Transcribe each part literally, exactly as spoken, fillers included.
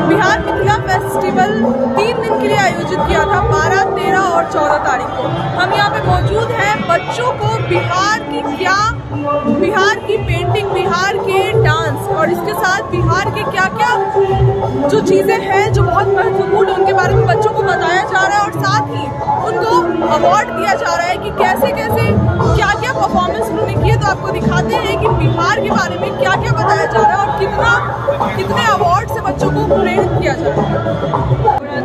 Bihar Mithila festival तीन दिन के लिए आयोजित किया था, बारह, तेरह और चौदह तारीख को। हम यहाँ पे मौजूद हैं बच्चों को बिहार की क्या, बिहार की पेंटिंग, बिहार के डांस और इसके साथ बिहार के क्या क्या जो चीज़ें हैं जो बहुत महत्वपूर्ण, उनके बारे में बच्चों को बताया जा रहा है और साथ ही उनको अवार्ड दिया जा रहा है कि कैसे कैसे क्या क्या परफॉर्मेंस उन्होंने किए। तो आपको दिखाते हैं कि बिहार के बारे में क्या क्या बताया जा रहा है और कितना कितने अवार्ड से बच्चों को प्रेरित किया जा रहा है।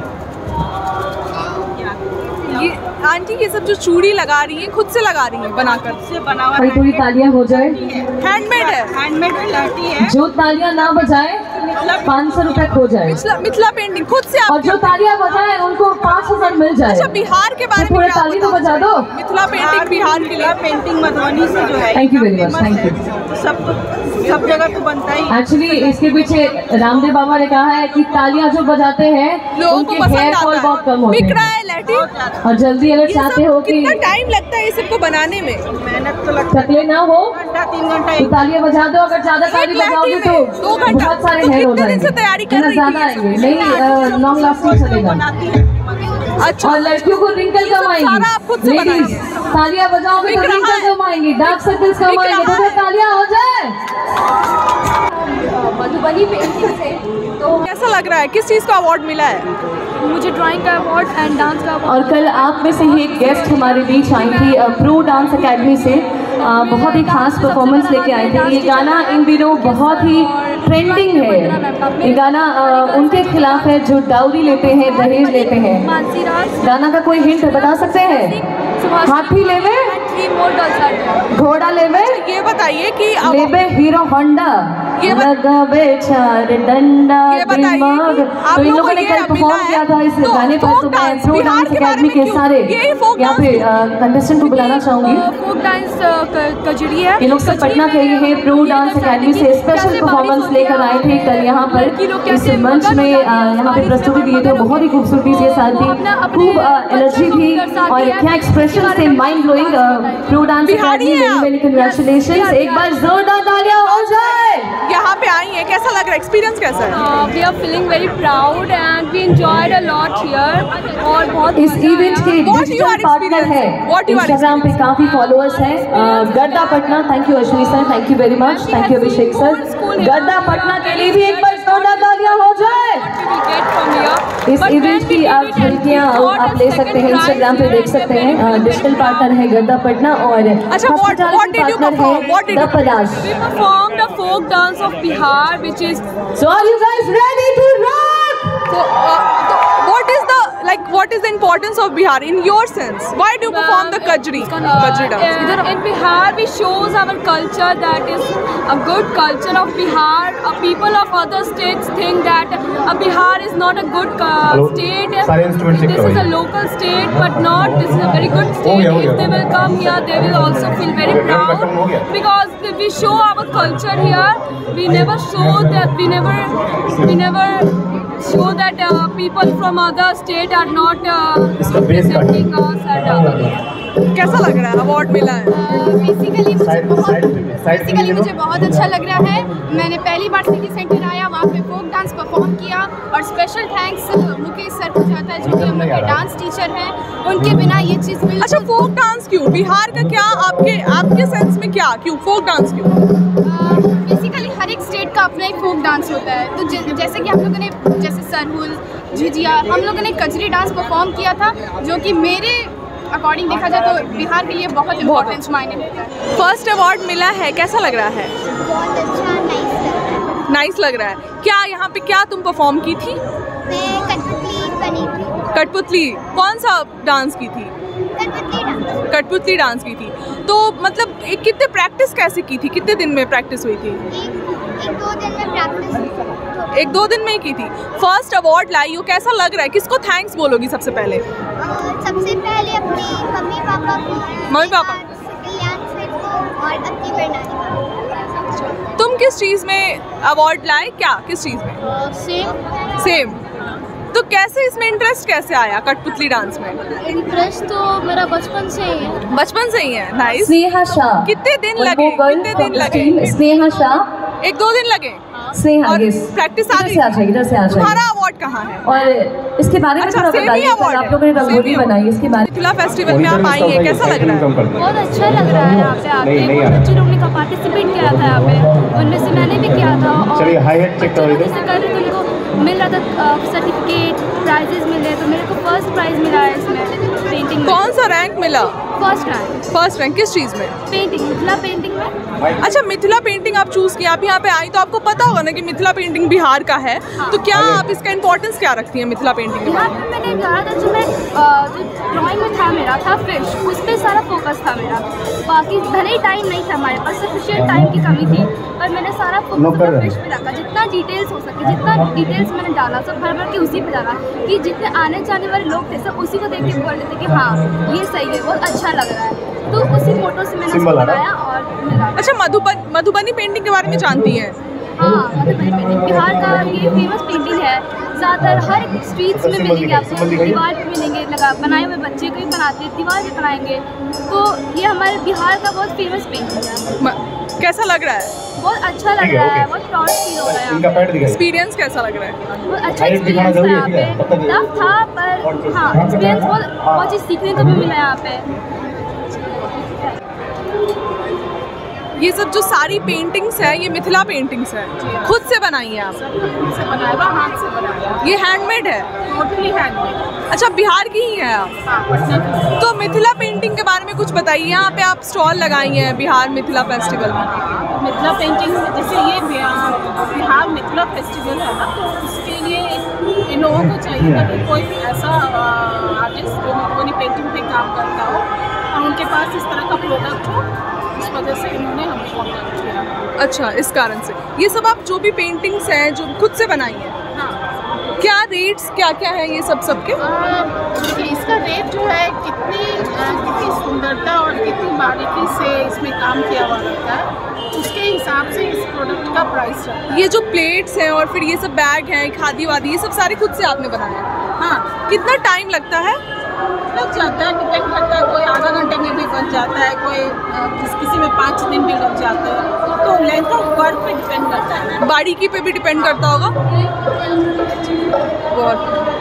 ये आंटी ये सब जो चूड़ी लगा रही है खुद से लगा रही है बनाकर, से बना हुआ, थोड़ी तालियां हो जाए। हैंडमेड है, हैंडमेड लहठी है। जो तालियां ना बजाए पाँच सौ रुपए खो जाए। मिथिला मिथिला पेंटिंग खुद से आप, और जो तालियां बजाए उनको पाँच हजार मिल जाए। अच्छा, बिहार के बारे में थोड़ा ताली तो बजा दो। मिथिला पेंटिंग बिहार के लिए, पेंटिंग मधुबनी से जो है। Thank you very much, thank you. सब सब जगह तो बनता ही। एक्चुअली इसके पीछे रामदेव बाबा ने कहा है कि तालियां जो बजाते हैं लोगों को पसंद हेयर फॉल बहुत कम होते हैं। और जल्दी अगर चाहते हो कि कितना टाइम लगता है ये सबको बनाने में, मेहनत तो लगता है, थकले ना हो घंटा तीन घंटा तो तालियां बजा दो। अगर ज्यादा ताली बजाओगे तो दो घंटा बहुत सारे हेयर हो जाएंगे, तैयारी कर रही ज्यादा आएंगे, नहीं लॉन्ग लास्टिंग चलेगा। अच्छा, और लड़कियों को रिंकल कम आएंगी। लेडीज तालियां बजाओगे तो रिंकल कम आएंगी, डार्क सर्कल्स कम आएंगे। तो तालियां हो जाए। मधुबनी पेंटिंग से तो कैसा लग रहा है, किस चीज़ का अवार्ड मिला है? मुझे ड्राइंग का अवार्ड एंड डांस का अवार्ड। और कल आप में से ही एक गेस्ट हमारे बीच आई थी प्रो डांस एकेडमी से, आ, बहुत ही खास परफॉर्मेंस लेके आए थे। ये गाना इन दिनों बहुत ही ट्रेंडिंग है। ये गाना आ, उनके खिलाफ है जो डाउरी लेते हैं, दहेज लेते हैं। गाना का कोई हिंट बता सकते हैं? हाथी लेवे, घोड़ा लेवे, ये बताइए कि लेवे हीरो होंडा, ये लगावे चार डंडा दिमाग। तो इन लोगों ने कल परफॉर्म किया था इस गाने पर। तो मैं प्रो डांस एकेडमी के सारे यहाँ पे कंटेस्टेंट को बुलाना चाहूंगी। फोक डांस कजरी है, ये लोग सब पटना के हैं। प्रो डांस एकेडमी से स्पेशल परफॉर्मेंस लेकर आए थे कल यहाँ पर इस मंच में, यहाँ पे प्रस्तुति दिए थे बहुत ही खूबसूरती से, साथ ही खूब एनर्जी थी और क्या एक्सप्रेशन थे, mind blowing. Pro dance academy many many congratulations. एक बार जोरदार तालियां हो जाए। यहाँ पे आई है, कैसा लग रहा है, एक्सपीरियंस कैसा है? We are feeling very proud and we enjoyed a lot here. और बहुत इस इवेंट के डिजिटल पार्टनर है, इंस्टाग्राम पे काफी फॉलोअर्स हैं, Garda Patna. Thank you Ashwini sir, thank you very much, thank you Abhishek sir. Garda Patna के लिए भी एक बार जोरदार तालियां हो जाए। इस इवेंट की आप झलकियां आप ले सकते हैं, इंस्टाग्राम पे देख सकते हैं। डिजिटल पार्टनर है गर्दा पटना और हॉस्पिटैलिटी पार्टनर है the Palash. We performed the folk dance of Bihar, which is. So are you guys ready to rock? So, uh, so what is the like? What is the importance of Bihar in your sense? Why do you perform the Kajri? Kajri dance. Uh, in Bihar, we shows our culture, that is a good culture of Bihar. Uh, people of other states think that uh, Bihar is not a good uh, state. This is a local state, but not. This is a very good state. If they will come here, they will also feel very proud because we show our culture here. We never show that. We never. We never show that uh, people from other state are not uh, representing us and uh, कैसा लग रहा है, award मिला है? Basically मुझे बहुत basically मुझे बहुत अच्छा लग रहा है। मैंने पहली बार सिटी सेंटर आया, वहाँ पे फोक डांस परफॉर्म किया और स्पेशल थैंक्स मुकेश सर को जाता है जो कि हम लोग के डांस टीचर हैं। उनके बिना ये चीज़ मिल। अच्छा, फोक डांस क्यों? बिहार का क्या आपके आपके सेंस में क्या क्यों फोक डांस क्यों? बेसिकली हर एक स्टेट का अपना एक फोक डांस होता है। तो जैसे कि हम लोगों ने जैसे सरहुल, झिझिया, हम लोगों ने कजरी डांस परफॉर्म किया था, जो कि मेरे अकॉर्डिंग देखा जाए तो बिहार के लिए बहुत इम्पोर्टेंस मायने रखता है। फर्स्ट अवार्ड मिला है, कैसा लग रहा है? बहुत अच्छा, नाइस लग रहा है। नाइस लग रहा है। क्या यहाँ पे क्या तुम परफॉर्म की थी? मैं कठपुतली बनी थी। कठपुतली कौन सा डांस की थी? कठपुतली डांस। कठपुतली डांस की थी। तो मतलब एक कितने प्रैक्टिस कैसे की थी, कितने दिन में प्रैक्टिस हुई थी? एक, एक दो दिन में प्रैक्टिस एक दो दिन में ही की थी। फर्स्ट अवार्ड लाई हो, कैसा लग रहा है? किसको थैंक्स बोलोगी सबसे पहले? सबसे पहले अपने मम्मी पापा को, मम्मी पापा कल्याण सर को और अपनी बहना। तुम किस चीज़ में अवार्ड लाए? क्या किस चीज़ में? Same same. तो कैसे इसमें इंटरेस्ट कैसे आया कठपुतली डांस में? इंटरेस्ट तो मेरा बचपन से ही है। बचपन से ही है। नाइस। स्नेहा शाह। कितने दिन लगे? कितने दिन लगे? स्नेहा शाह। एक दो दिन लगे। स्नेहा, और yes. प्रैक्टिस आ इधर गई। से आ जाइए, इधर से आ जाइए। तुम्हारा अवार्ड कहाँ है? और इसके बारे में अच्छा, थोड़ा सेमी बताइए, award कल है। आप लोगों ने रंगोली सेमी बनाई, इसके बारे मिथिला फेस्टिवल में आप आई हैं, कैसा लग रहा है? बहुत अच्छा लग रहा है यहाँ पे आके। बहुत बच्चे लोगों ने का पार्टिसिपेट किया था यहाँ पे, उनमें से मैंने भी किया था। और बच्चे लोग जैसे कर रहे थे, उनको मिल रहा था सर्टिफिकेट, प्राइजेस मिले, तो मेरे को फर्स्ट प्राइज़ मिला है इसमें पेंटिंग में। कौन सा रैंक मिला? First rank. फर्स्ट रैंक किस चीज़ में? पेंटिंग, मिथिला पेंटिंग में। अच्छा, मिथिला पेंटिंग आप चूज किया, आप यहाँ पे आई तो आपको पता होगा ना कि मिथिला पेंटिंग बिहार का है। हाँ। तो क्या आप इसका इम्पोर्टेंस क्या रखती हैं मिथिला पेंटिंग यहाँ में? पे मैंने ज़्यादातर जो मैं अ, जो ड्राइंग में था मेरा था फिश, उस पर सारा फोकस था मेरा। बाकी भले ही टाइम नहीं था हमारे पास, सफिशिएंट टाइम की कमी थी, पर मैंने सारा फोकस फिश पे रखा। जितना डिटेल्स हो सके, जितना डिटेल्स मैंने डाला, सब भर भर के उसी पे डाला कि जितने आने जाने वाले लोग थे सब उसी को देख के बोल रहे थे कि हाँ ये सही है, बहुत अच्छा लग रहा है। तो उसी फोटो से मैंने उसको बनाया और मिला। अच्छा, मधुबन मधुबनी पेंटिंग के बारे में जानती हैं? हाँ, मधुबनी पेंटिंग बिहार का ये फेमस पेंटिंग है। ज़्यादातर हर एक स्ट्रीट्स में मिलेंगे आपको, दीवार पे मिलेंगे, लगा बनाए हुए बच्चे कोई बनाते हैं, दीवार पे बनाएंगे। तो ये हमारे बिहार का बहुत फेमस पेंटिंग है। म- कैसा लग रहा है? बहुत अच्छा लग रहा है, बहुत प्राउड फील हो रहा है। एक्सपीरियंस कैसा लग रहा है? बहुत अच्छा एक्सपीरियंस था यहाँ पे। टफ था पर हाँ, एक्सपीरियंस बहुत बहुत चीज़ सीखने को भी मिला यहाँ पे। ये सब जो सारी पेंटिंग्स है, ये मिथिला पेंटिंग्स है, खुद से बनाई है आप? से बनाया, हाथ से बनाया, ये हैंडमेड है? Totally handmade. अच्छा, बिहार की ही है आप? हाँ, पटना की। तो मिथिला पेंटिंग के बारे में कुछ बताइए। यहाँ पे आप स्टॉल लगाई हैं बिहार मिथिला फेस्टिवल में। मिथिला पेंटिंग जैसे ये बिहार बिहार मिथिला फेस्टिवल है ना, तो उसके लिए इन लोगों को चाहिए था कि कोई ऐसा आर्टिस्ट जो मधुबनी पेंटिंग पे काम करता हो और उनके पास इस तरह का प्रोडक्ट हो, इस वजह से इन्होंने हमें कॉन्टैक्ट किया। अच्छा, इस कारण से ये सब आप जो भी पेंटिंग्स हैं जो खुद से बनाई हैं, हाँ, क्या रेट्स क्या क्या है ये सब सबके? देखिए इसका रेट जो है कितनी आ, कितनी सुंदरता और कितनी बारीकी से इसमें काम किया हुआ रहता है, उसके हिसाब से इस प्रोडक्ट का प्राइस रहता है। ये जो प्लेट्स हैं और फिर ये सब बैग हैं, खादी वादी, ये सब सारे खुद से आपने बनाए हैं? हाँ, कितना टाइम लगता है? लग जाता है, डिपेंड करता है, कोई आधा घंटे में भी बन जाता है, कोई अ, किस किसी में पाँच दिन भी लग जाते हैं, तो लेंथ ऑफ वर्क पे डिपेंड करता है। बारीकी पे भी डिपेंड करता होगा बहुत।